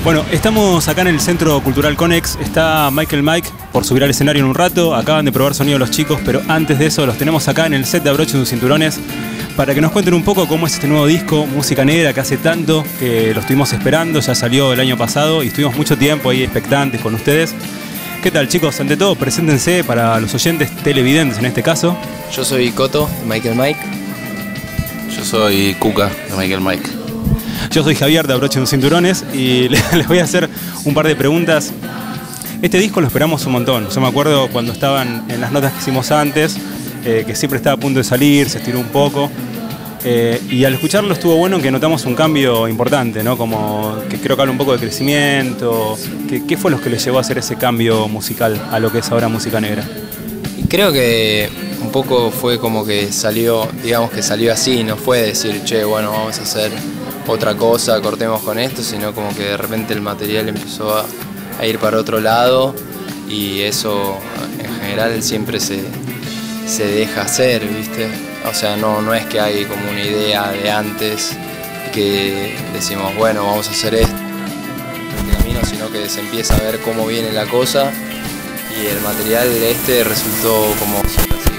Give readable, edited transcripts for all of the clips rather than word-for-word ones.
Bueno, estamos acá en el Centro Cultural Conex. Está Michael Mike por subir al escenario en un rato. Acaban de probar sonido los chicos, pero antes de eso los tenemos acá en el set de Abrochen sus cinturones para que nos cuenten un poco cómo es este nuevo disco, Música Negra, que hace tanto que lo estuvimos esperando. Ya salió el año pasado y estuvimos mucho tiempo ahí expectantes con ustedes. ¿Qué tal, chicos? Ante todo, preséntense para los oyentes televidentes en este caso. Yo soy Coto, de Michael Mike. Yo soy Cuca, de Michael Mike. Yo soy Javier, de Abrochen sus cinturones, y les voy a hacer un par de preguntas. Este disco lo esperamos un montón. Yo me acuerdo cuando estaban en las notas que hicimos antes, que siempre estaba a punto de salir, se estiró un poco. Y al escucharlo estuvo bueno que notamos un cambio importante, ¿no? Como que creo que habla un poco de crecimiento. ¿Qué fue lo que les llevó a hacer ese cambio musical a lo que es ahora Música Negra? Y creo que un poco fue como que salió, digamos que salió así, no fue decir, che, bueno, vamos a hacer otra cosa, cortemos con esto, sino como que de repente el material empezó a ir para otro lado y eso en general siempre se deja hacer, ¿viste? O sea, no es que hay como una idea de antes que decimos, bueno, vamos a hacer esto, este camino, sino que se empieza a ver cómo viene la cosa y el material este resultó como así,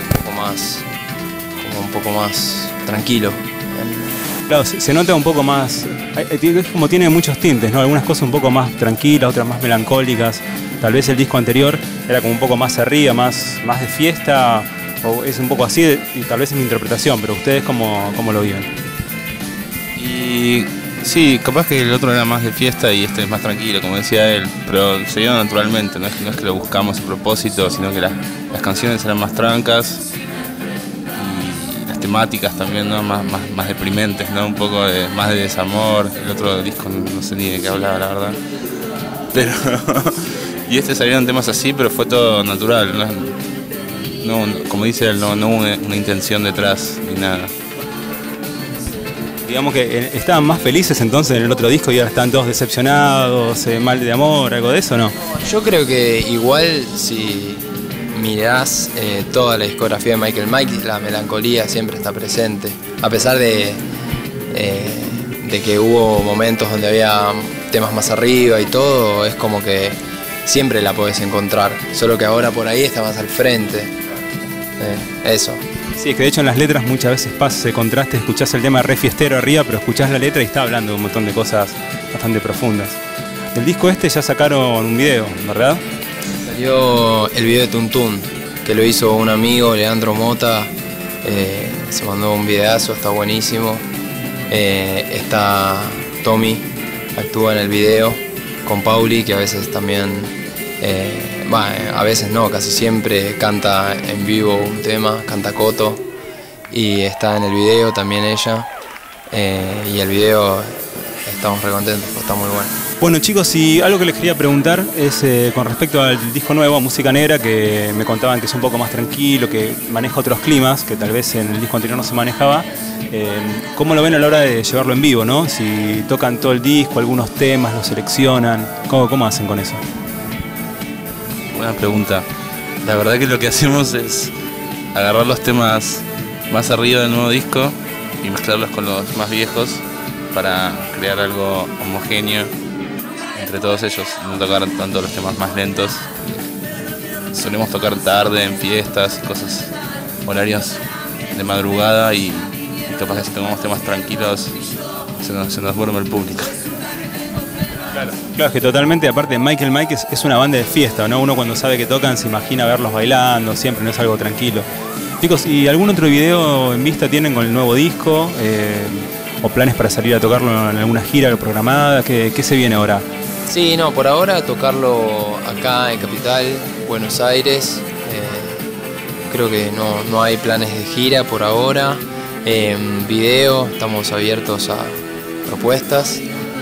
un poco más tranquilo. Claro, se nota un poco más, es como tiene muchos tintes, ¿no? Algunas cosas un poco más tranquilas, otras más melancólicas. Tal vez el disco anterior era como un poco más arriba, más de fiesta, o es un poco así, y tal vez es mi interpretación, pero ustedes cómo lo viven. Y sí, capaz que el otro era más de fiesta y este es más tranquilo, como decía él, pero se dio naturalmente, no es que lo buscamos a propósito, sino que las canciones eran más trancas. Temáticas también, ¿no? más deprimentes, ¿no? Un poco más de desamor. El otro disco no sé ni de qué hablaba, la verdad. Pero y salieron temas así, pero fue todo natural, no, como dice él, no hubo una intención detrás ni nada. Digamos que estaban más felices entonces en el otro disco y ahora están todos decepcionados, mal de amor, algo de eso, ¿no? Yo creo que igual si mirás toda la discografía de Michael Mike, la melancolía siempre está presente, a pesar de que hubo momentos donde había temas más arriba y todo, es como que siempre la podés encontrar, solo que ahora por ahí está más al frente, eso. Sí, es que de hecho en las letras muchas veces pasa ese contraste, escuchás el tema re fiestero arriba, pero escuchás la letra y está hablando de un montón de cosas bastante profundas. Del disco este ya sacaron un video, ¿verdad? Salió el video de Tuntún, que lo hizo un amigo, Leandro Mota, se mandó un videazo, está buenísimo. Está Tommy, actúa en el video, con Pauli, que a veces también, a veces no, casi siempre canta en vivo un tema, canta Coto, y está en el video también ella, y el video estamos re contentos, está muy bueno. Bueno, chicos, y algo que les quería preguntar es con respecto al disco nuevo, Música Negra, que me contaban que es un poco más tranquilo, que maneja otros climas, que tal vez en el disco anterior no se manejaba. ¿Cómo lo ven a la hora de llevarlo en vivo, no? Si tocan todo el disco, algunos temas, los seleccionan, ¿cómo hacen con eso? Buena pregunta. La verdad que lo que hacemos es agarrar los temas más arriba del nuevo disco y mezclarlos con los más viejos para crear algo homogéneo entre todos ellos, no tocar tanto los temas más lentos. Solemos tocar tarde en fiestas y cosas, horarios de madrugada y capaz que si tomamos temas tranquilos se nos duerme el público. Claro, es que totalmente, aparte Michael Mike es una banda de fiesta, ¿no? Uno cuando sabe que tocan se imagina verlos bailando, siempre no es algo tranquilo. Chicos, ¿y algún otro video en vista tienen con el nuevo disco? ¿O planes para salir a tocarlo en alguna gira programada? ¿Qué se viene ahora? Sí, no, por ahora tocarlo acá en Capital, Buenos Aires. Creo que no hay planes de gira por ahora. Video, estamos abiertos a propuestas.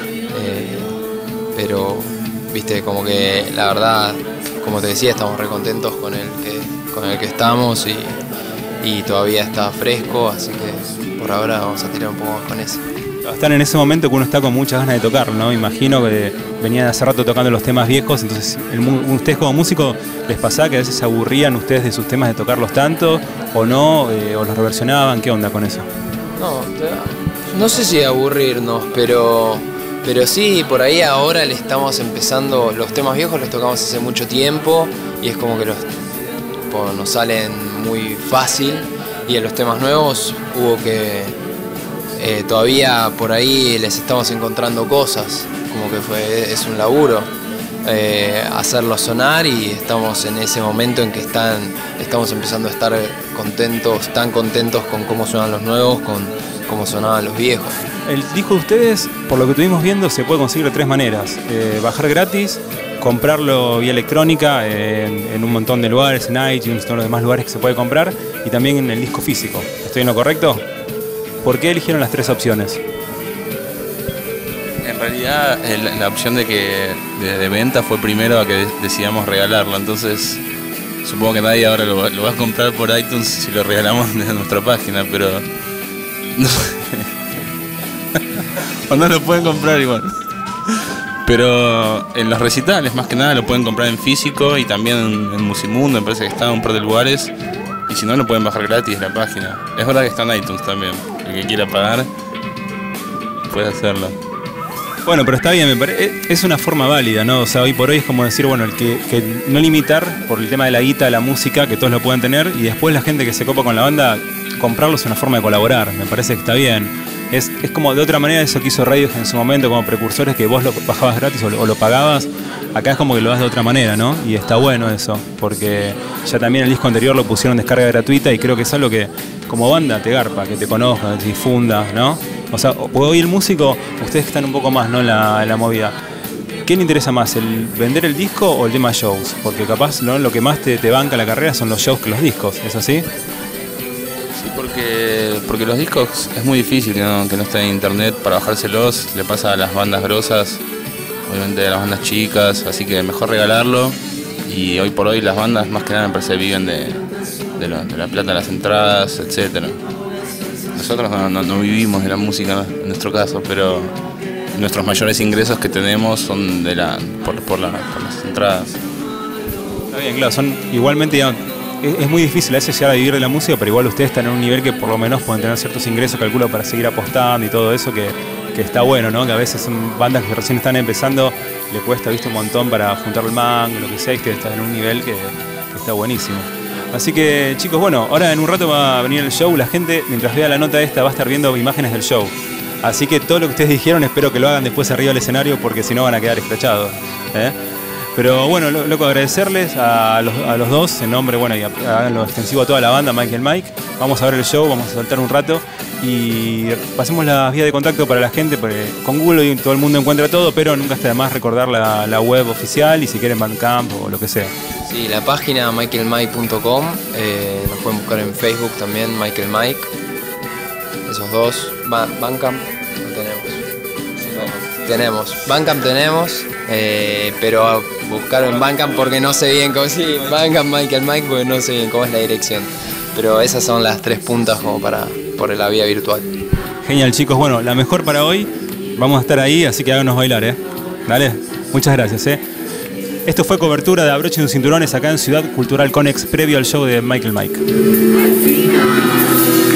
Pero, viste, como que la verdad, como te decía, estamos re contentos con el que estamos y todavía está fresco, así que por ahora vamos a tirar un poco más con eso. Están en ese momento que uno está con muchas ganas de tocarlo, ¿no? Imagino que venían hace rato tocando los temas viejos, entonces ustedes como músicos les pasaba que a veces se aburrían ustedes de sus temas de tocarlos tanto, o no, o los reversionaban, ¿qué onda con eso? No sé si aburrirnos, pero Pero sí, por ahí ahora le estamos empezando, los temas viejos los tocamos hace mucho tiempo y es como que nos salen muy fácil, y en los temas nuevos hubo que todavía por ahí les estamos encontrando cosas, como que es un laburo hacerlos sonar, y estamos en ese momento en que estamos empezando a estar tan contentos con cómo suenan los nuevos, con cómo sonaban los viejos. El disco de ustedes, por lo que estuvimos viendo, se puede conseguir de 3 maneras. Bajar gratis, comprarlo vía electrónica en un montón de lugares, en iTunes, todos los demás lugares que se puede comprar, y también en el disco físico. ¿Estoy en lo correcto? ¿Por qué eligieron las 3 opciones? En realidad la opción de venta fue primero a que decidamos regalarlo, entonces supongo que nadie ahora lo va a comprar por iTunes si lo regalamos desde nuestra página, pero o no lo pueden comprar igual. Pero en los recitales más que nada lo pueden comprar en físico, y también en Musimundo, me parece que está en un par de lugares, y si no lo pueden bajar gratis de la página. Es verdad que está en iTunes también, el que quiera pagar puede hacerlo. Bueno, pero está bien, me parece, es una forma válida, ¿no? O sea, hoy por hoy es como decir, bueno, que no limitar por el tema de la guita, la música, que todos lo puedan tener, y después la gente que se copa con la banda, comprarlo es una forma de colaborar, me parece que está bien. Es como de otra manera eso que hizo Radiohead en su momento como precursores, que vos lo bajabas gratis o lo pagabas. Acá es como que lo das de otra manera, ¿no? Y está bueno eso, porque ya también el disco anterior lo pusieron descarga gratuita, y creo que es algo que como banda te garpa, que te conozcan, que te difunda, ¿no? O sea, hoy el músico, ustedes que están un poco más, ¿no? en la movida, ¿qué le interesa más, el vender el disco o el tema shows? Porque capaz, ¿no? Lo que más te banca la carrera son los shows que los discos, ¿es así? Sí, porque los discos es muy difícil que no estén en internet para bajárselos. Le pasa a las bandas grosas, obviamente a las bandas chicas, así que mejor regalarlo. Y hoy por hoy las bandas más que nada me parece viven de la plata de las entradas, etcétera. Nosotros no vivimos de la música en nuestro caso, pero nuestros mayores ingresos que tenemos son por las entradas. Está bien, claro, son igualmente, digamos, es muy difícil a veces llegar a vivir de la música, pero igual ustedes están en un nivel que por lo menos pueden tener ciertos ingresos, calculo, para seguir apostando y todo eso, que está bueno, ¿no? Que a veces son bandas que recién están empezando, le cuesta, viste, un montón para juntar el mango, lo que sea, y ustedes están en un nivel que está buenísimo. Así que, chicos, bueno, ahora en un rato va a venir el show, la gente, mientras vea la nota esta, va a estar viendo imágenes del show. Así que todo lo que ustedes dijeron, espero que lo hagan después arriba del escenario, porque si no van a quedar escrachados, ¿eh? Pero bueno, loco, agradecerles a los dos, en nombre, bueno, y háganlo extensivo a toda la banda, Mike y el Mike. Vamos a ver el show, vamos a saltar un rato y pasemos las vías de contacto para la gente, porque con Google todo el mundo encuentra todo, pero nunca está de más recordar la web oficial, y si quieren Bandcamp o lo que sea. Sí, la página michaelmike.com, nos pueden buscar en Facebook también, Michael Mike. Esos dos. Bandcamp no tenemos. Bandcamp tenemos, pero buscar en Bandcamp porque no sé bien cómo, sí, Bandcamp Michael Mike, porque no sé bien cómo es la dirección. Pero esas son las 3 puntas como por la vía virtual. Genial, chicos. Bueno, la mejor para hoy. Vamos a estar ahí, así que háganos bailar, ¿eh? Dale, muchas gracias, Esto fue cobertura de Abrochen sus cinturones acá en Ciudad Cultural Conex, previo al show de Michael Mike.